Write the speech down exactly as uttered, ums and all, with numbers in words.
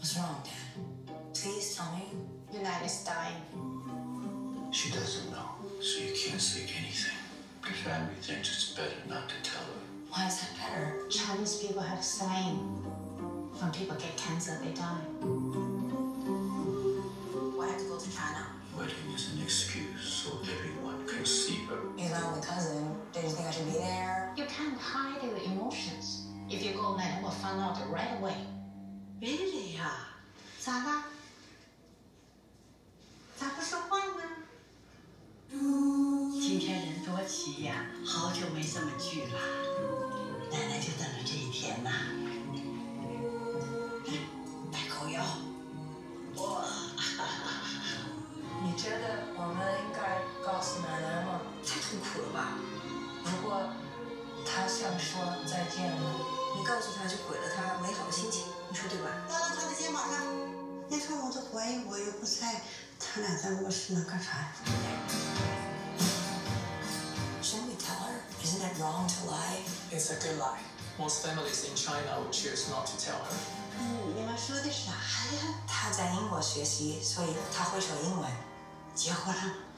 What's wrong, Dad? Please tell me. Unitas dying. She doesn't know, so you can't say anything. The family thinks it's better not to tell her. Why is that better? Chinese people have a saying: when people get cancer, they die. Why have to go to China? Wedding is an excuse so everyone can see her. He's my only cousin. Did you think I should be there? You can't hide your emotions. If you go there, we'll find out right away. Really 呀？ 咋啦？咋不说话呢？ 今天人多齐呀，好久没这么聚了，奶奶就等着这一天呐。 戴口罩。 哇， 你觉得我们应该告诉奶奶吗？太痛苦了吧？如果她想说再见了，你告诉她就毁了她美好的心情，你说对吧？ 搭到他的肩膀上。你看我都怀疑我又不在，他俩在卧室呢，干啥呀？ Shouldn't we tell her? Isn't it wrong to lie? It's a good lie. Most families in China would choose not to tell her. 嗯，你们说的啥呀？ 她在英国学习，所以她会说英文。 结婚了吗？